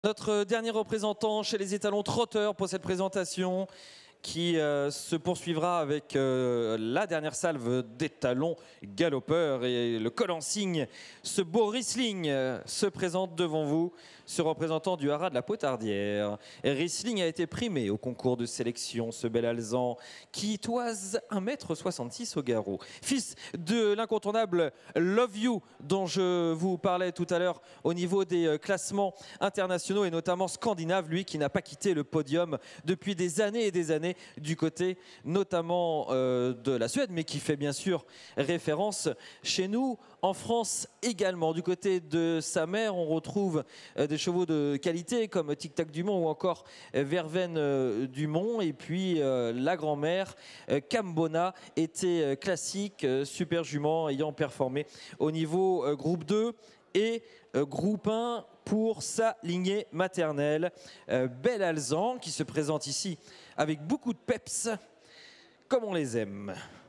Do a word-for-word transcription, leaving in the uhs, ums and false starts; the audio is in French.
Notre dernier représentant chez les étalons trotteurs pour cette présentation qui euh, se poursuivra avec euh, la dernière salve d'étalons galopeurs et le col en cygne. Ce beau Riesling euh, se présente devant vous, ce représentant du haras de la Potardière. Et Riesling a été primé au concours de sélection, ce bel alezan qui toise un mètre soixante-six au garrot. Fils de l'incontournable Love You dont je vous parlais tout à l'heure au niveau des classements internationaux et notamment scandinaves, lui qui n'a pas quitté le podium depuis des années et des années du côté notamment euh, de la Suède, mais qui fait bien sûr référence chez nous en France également. Du côté de sa mère, on retrouve euh, des chevaux de qualité comme Tic Tac Dumont ou encore euh, Verveine euh, Dumont. Et puis euh, la grand-mère euh, Cambona était euh, classique, euh, super jument ayant performé au niveau euh, groupe deux et euh, groupe un pour sa lignée maternelle. Euh, bel alezan qui se présente ici avec beaucoup de peps, comme on les aime.